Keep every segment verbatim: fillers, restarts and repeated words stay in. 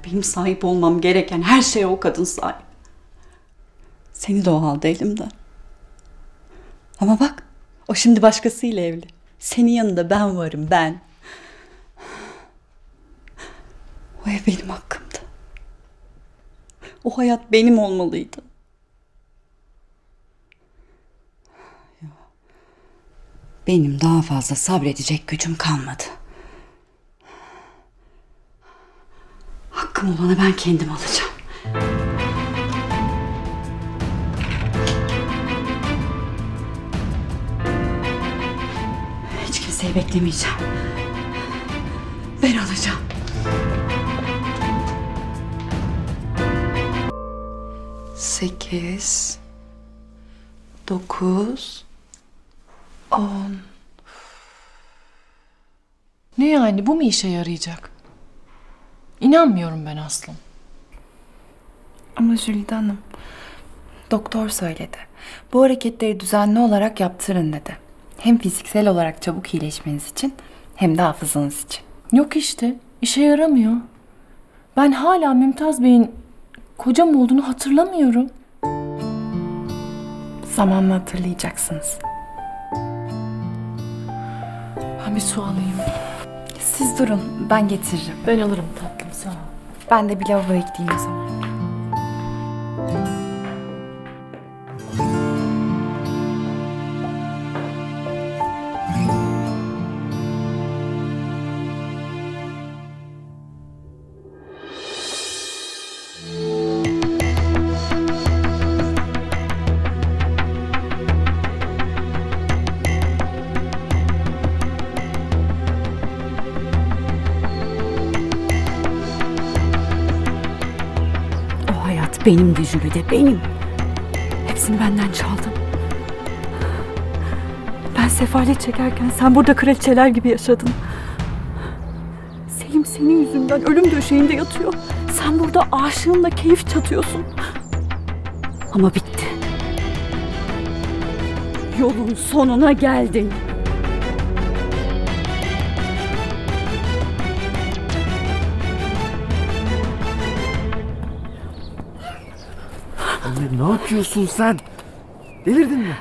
Benim sahip olmam gereken her şeye o kadın sahip. Seni de o halde elimden. Ama bak, o şimdi başkasıyla evli. Senin yanında ben varım, ben. O ev benim hakkımdı. O hayat benim olmalıydı. Benim daha fazla sabredecek gücüm kalmadı. Hakkım olanı ben kendim alacağım. Hiç kimseyi beklemeyeceğim. Ben alacağım. Sekiz, dokuz, on. Ne yani, bu mu işe yarayacak? İnanmıyorum ben Aslım. Ama Jülide Hanım, doktor söyledi. Bu hareketleri düzenli olarak yaptırın dedi. Hem fiziksel olarak çabuk iyileşmeniz için hem de hafızanız için. Yok işte, işe yaramıyor. Ben hala Mümtaz Bey'in kocam olduğunu hatırlamıyorum. Zamanla hatırlayacaksınız. Ben bir su alayım. Siz durun, ben getiririm. Ben alırım tatlım, sağ ol. Ben de bir lavaboya gideyim o zaman. Benim de Jülide, benim. Hepsini benden çaldın. Ben sefalet çekerken sen burada kraliçeler gibi yaşadın. Selim senin yüzünden ölüm döşeğinde yatıyor. Sen burada aşığınla keyif çatıyorsun. Ama bitti. Yolun sonuna geldin. Anne, ne yapıyorsun sen? Delirdin mi?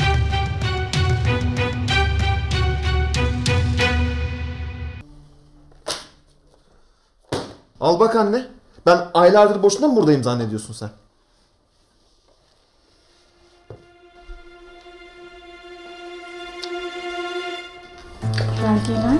Al bak anne. Ben aylardır boşuna mı buradayım zannediyorsun sen? Belgeler.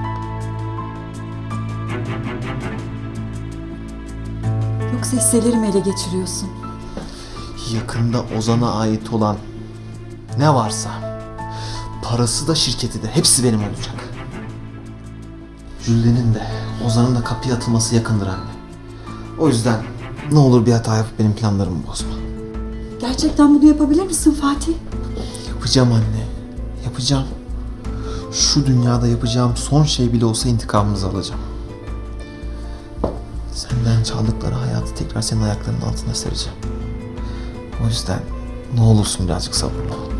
Yoksa hisselerimi ele geçiriyorsun. Yakında Ozan'a ait olan ne varsa, parası da şirketi de hepsi benim olacak. Jülden'in de Ozan'ın da kapıya atılması yakındır anne. O yüzden ne olur bir hata yapıp benim planlarımı bozma. Gerçekten bunu yapabilir misin Fatih? Yapacağım anne, yapacağım. Şu dünyada yapacağım son şey bile olsa intikamımızı alacağım. Senden çaldıkları hayatı tekrar senin ayaklarının altına sereceğim. O yüzden ne olursun birazcık sabırlı ol.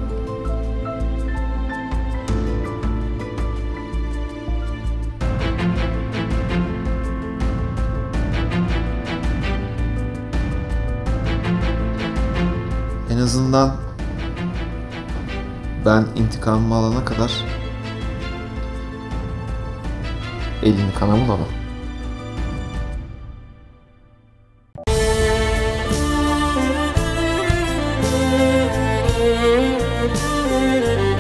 En azından ben intikamımı alana kadar elini kana bulamam. Thank you.